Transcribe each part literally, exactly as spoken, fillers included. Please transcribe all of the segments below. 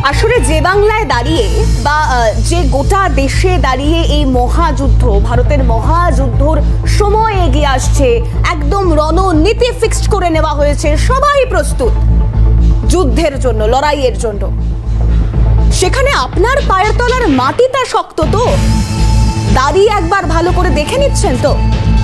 আসলে যে বাংলায় দাঁড়িয়ে বা যে গোটা দেশে দাঁড়িয়ে এই মহাযুদ্ধ, ভারতের মহাযুদ্ধর সময় এগিয়ে আসছে, একদম রণনীতি ফিক্সড করে নেওয়া হয়েছে, সবাই প্রস্তুত যুদ্ধের জন্য, লড়াইয়ের জন্য। সেখানে আপনার পায়ের তলার মাটিটা শক্ত তো? দাঁড়িয়ে একবার ভালো করে দেখে নিচ্ছেন তো?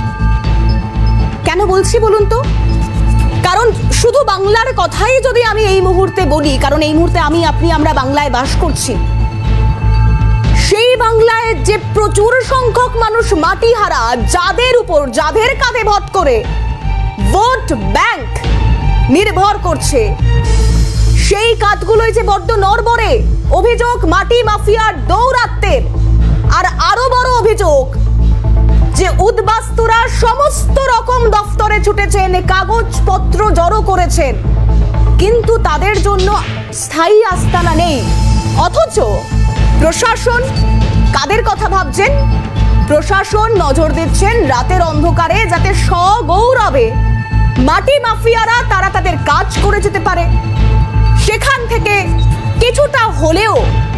কেন বলছি বলুন তো? কারণ শুধু বাংলার কথাই যদি আমি এই মুহূর্তে বলি, কারণ এই মুহূর্তে আমি আপনি আমরা বাংলায় বাস করছি, সেই বাংলায় যে প্রচুর সংখ্যক মানুষ মাটিহারা, যাদের উপর, যাদের কাঁধে ভর করে ভোট ব্যাংক নির্ভর করছে, সেই কাঁধগুলোই যে বড্ড নড়বড়ে। অভিযোগ মাটি মাফিয়ার দৌরাত্ম্যের, আর আরো বড় অভিযোগ যে উদ্বাস্তুরা সমস্ত রকম দফতরে ছুটেছেন, কাগজপত্র জড়ো করেছেন, কিন্তু তাদের জন্য স্থায়ী আস্তানা নেই। অথচ প্রশাসন কাদের কথা ভাবছেন? প্রশাসন নজর দিচ্ছেন রাতের অন্ধকারে, যাতে সগৌরবে মাটি মাফিয়ারা তারা তাদের কাজ করে যেতে পারে। সেখান থেকে কিছুটা হলেও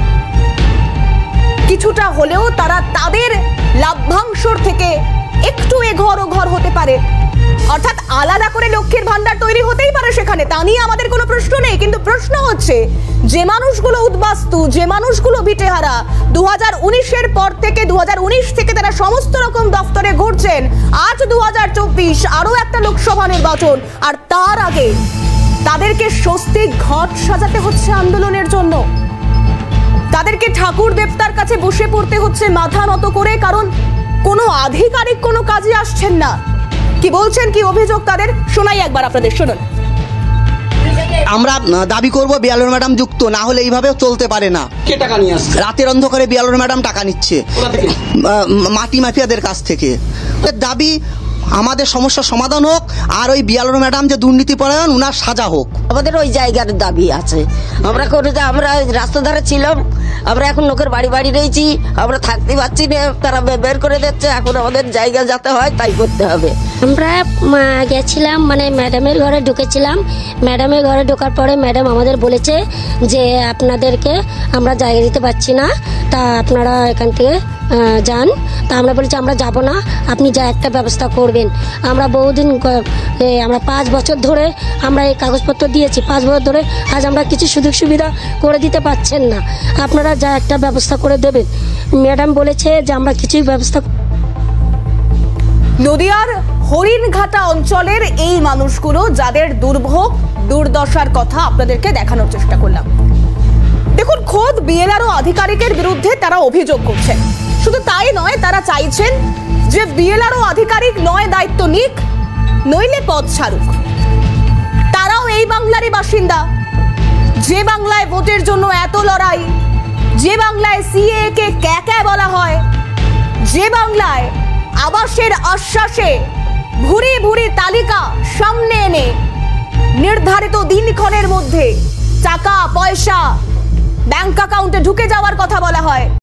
কিছুটা হলেও তারা তাদের লাভ্যাংশর থেকে একটু এঘর ওঘর হতে পারে। অর্থাৎ আলাদা করে লক্ষ্মীর ভান্ডার তৈরি হতেই পারে সেখানে, তা নিয়ে আমাদের কোনো প্রশ্ন নেই। কিন্তু প্রশ্ন হচ্ছে, যে মানুষগুলো উদ্বাস্তু, যে মানুষগুলো ভিটেহারা, দু হাজার উনিশের পর থেকে দু হাজার উনিশ থেকে তারা সমস্ত রকম দফতরে ঘুরছেন, আজ দু হাজার চব্বিশ, আরো একটা লোকসভা নির্বাচন, আর তার আগে তাদেরকে স্বস্তিক ঘট সাজাতে হচ্ছে আন্দোলনের জন্য। তাদেরকে ঠাকুর দেবতার কাছে বসে পড়তে হচ্ছে মাথা নত করে, কারণ কোনো আধিকারিক কোনো কাজে আসছেন না। কি বলছেন, কি অভিযোগ তাদের, শোনাই একবার আপনাদের, শুনুন। আমরা দাবি করব বিয়ালোর ম্যাডাম যুক্ত, না হলে এইভাবে চলতে পারে না। কে টাকা নিয়ে আসছে? রাতের অন্ধকারে বিয়ালোর ম্যাডাম টাকা নিচ্ছে মাটি মাফিয়াদের কাছ থেকে। দাবি আমাদের সমস্যার সমাধান হোক, আর ওই বিয়ালোর ম্যাডাম যে দুর্নীতি পরায়ণ, উনার সাজা হোক। আমাদের ওই জায়গার দাবি আছে। আমরা করে আমরা রাস্তা ধারে ছিলাম, আমরা এখন লোকের বাড়ি বাড়ি রয়েছি, আমরা থাকতে পারছি না, তারা বের করে দিচ্ছে। এখন আমাদের জায়গা যাতে হয় তাই করতে হবে। আমরা গেছিলাম, মানে ম্যাডামের ঘরে ঢুকেছিলাম। ম্যাডামের ঘরে ঢোকার পরে ম্যাডাম আমাদের বলেছে যে আপনাদেরকে আমরা জায়গা দিতে পারছি না, তা আপনারা এখান থেকে যান। তা আমরা বলেছি আমরা যাব না, আপনি যা একটা ব্যবস্থা করবেন। আমরা বহুদিন, আমরা পাঁচ বছর ধরে আমরা এই কাগজপত্র দিয়েছি, পাঁচ বছর ধরে আজ আমরা কিছু সুযোগ সুবিধা করে দিতে পারছেন না, আপনারা যা একটা ব্যবস্থা করে দেবেন। ম্যাডাম বলেছে যে আমরা কিছুই ব্যবস্থা। নদিয়ার হরিণঘাটা অঞ্চলের এই মানুষগুলো, যাদের দুর্ভোগ দুর্দশার কথা আপনাদেরকে দেখানোর চেষ্টা করলাম। দেখুন, খোদ বিএলআরও আধিকারিকের বিরুদ্ধে তারা অভিযোগ করছেন। শুধু তাই নয়, তারা চাইছেন যে বিএলআরও আধিকারিক নয় দায়িত্ব নিক, নইলে পদ ছাড়ুক। তারাও এই বাংলারই বাসিন্দা, যে বাংলায় ভোটের জন্য এত লড়াই, যে বাংলায় সিএ কে ক্যাকা বলা হয়, যে বাংলায় আবাসের আশ্বাসে ভুরি ভুরি তালিকা সামনে এনে নির্ধারিত দিনক্ষণের মধ্যে টাকা পয়সা ব্যাংক অ্যাকাউন্টে ঢুকে যাওয়ার কথা বলা হয়।